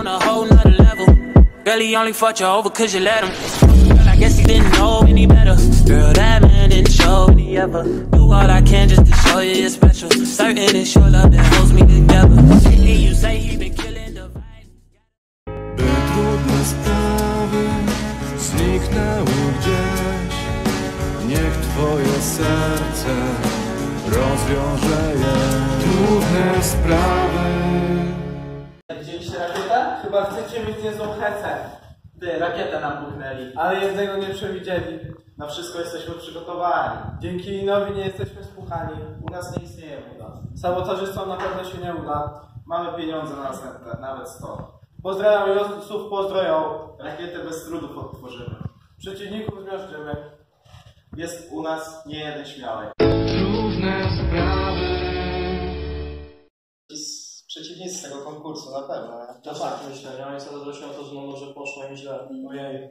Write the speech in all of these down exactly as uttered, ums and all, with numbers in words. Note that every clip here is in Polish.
on a whole nother level. Girl, he only fucked you over cause you let him. Girl, I guess he didn't know any better. Girl, that man didn't show any ever. Do all I can just to show you you're special. Certain it's your love that holds me together. And you say he been killing the vibe. By trudne sprawy zniknęły gdzieś. Niech twoje serce rozwiąże je. Trudne sprawy. Widzieliście rakietę? Chyba chcecie mieć niezłą hecę. Ty, rakietę nam buchnęli. Ale jednego nie przewidzieli. Na wszystko jesteśmy przygotowani. Dzięki Inowi nie jesteśmy spłuchani. U nas nie istnieje woda. Sabotażystom na pewno się nie uda. Mamy pieniądze na następne, nawet sto. Pozdrawiam losów, pozdroją. Rakietę bez trudów odtworzymy. Przeciwników zmiażdżymy. Jest u nas nie jeden śmiały. Trudne sprawy. Przeciwnicy tego konkursu, na pewno. Nie? No tak, myślę, ja mam zazdrością o to, że może poszło im źle. Ojej.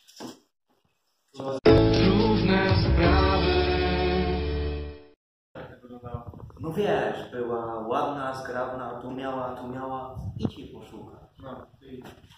Trudne sprawy. Jak to wyglądało? No wiesz, była ładna, zgrabna, tu miała, tu miała, idź jej poszuka. No, i...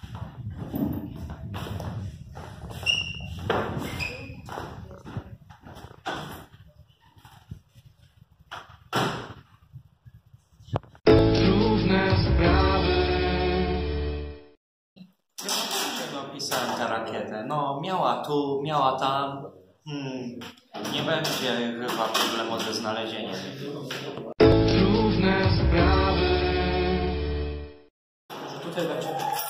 Pisałem tę rakietę. No, miała tu, miała tam. Hmm, nie będzie chyba problemu ze znalezieniem. Trudne sprawy. Może tutaj będzie.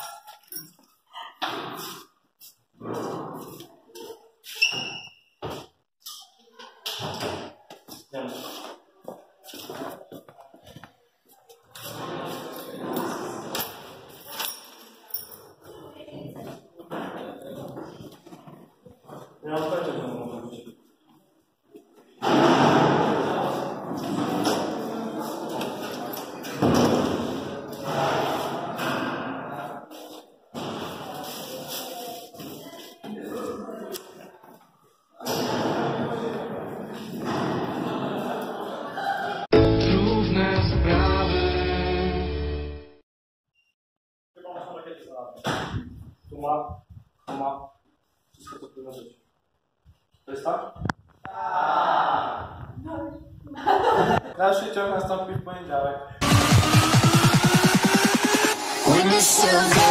Ja mam pewnie, że to może być. Trudne sprawy. Chyba masz rakiety znalazłem. Tu ma, tu ma. Wszystko to powinno być. To jest tak? Dalszy ciąg nastąpi w poniedziałek. When the